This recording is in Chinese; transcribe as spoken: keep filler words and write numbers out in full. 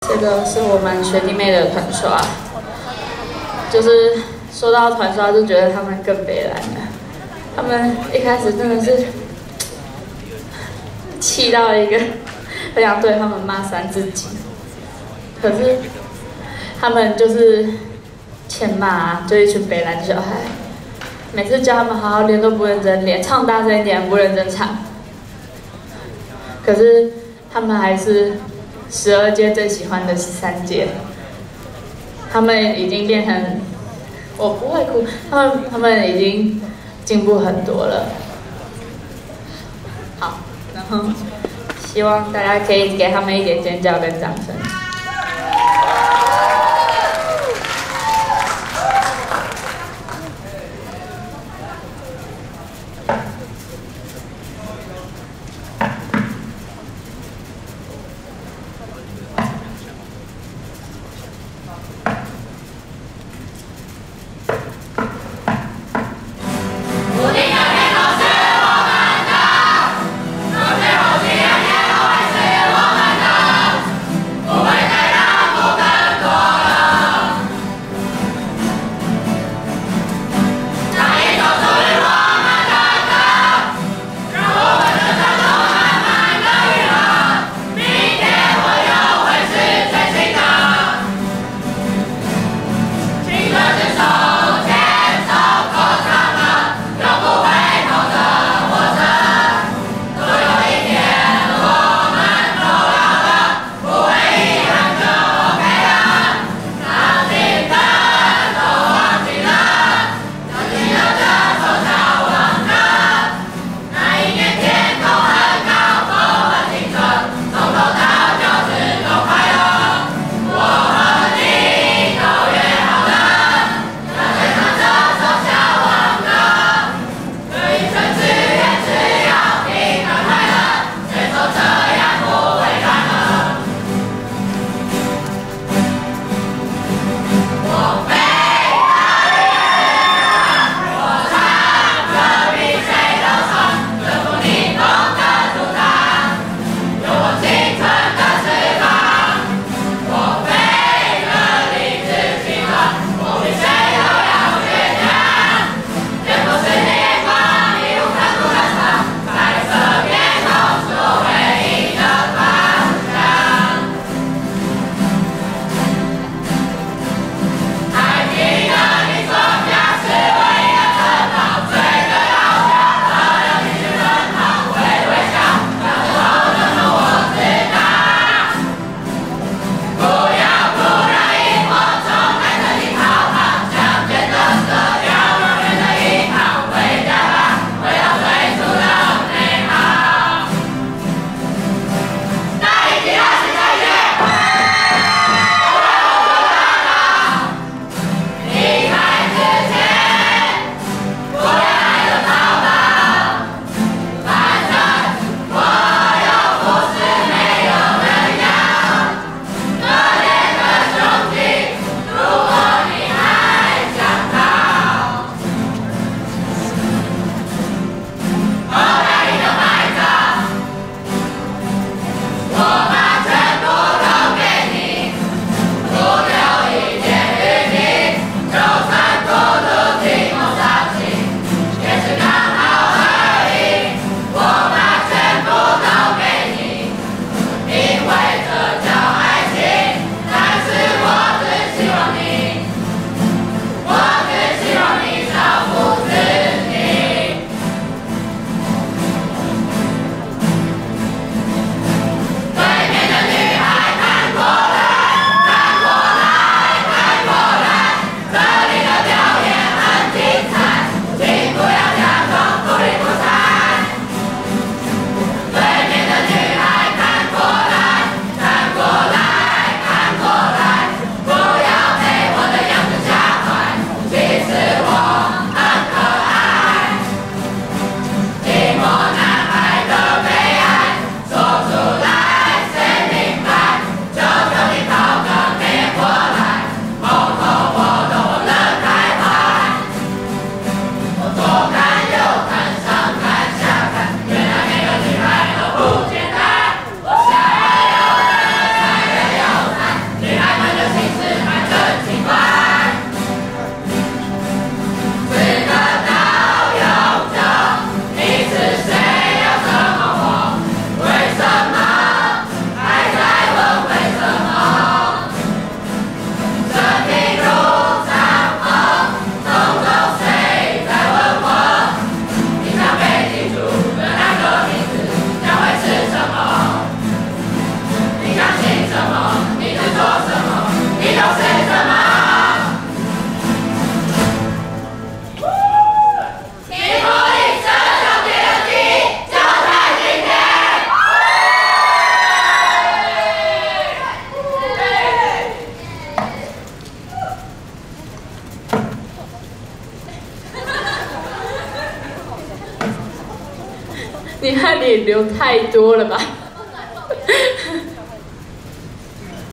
这个是我们学弟妹的团刷，就是说到团刷就觉得他们更悲蓝了。他们一开始真的是气到一个很想对他们骂三字经，可是他们就是欠骂啊，就一群北蓝小孩。每次叫他们好好练都不认真练，唱大声一点不认真唱。可是他们还是十二届最喜欢的十三届，他们已经变成，我不会哭，他们他们已经进步很多了。好，然后希望大家可以给他们一点尖叫跟掌声。 我们也流太多了吧？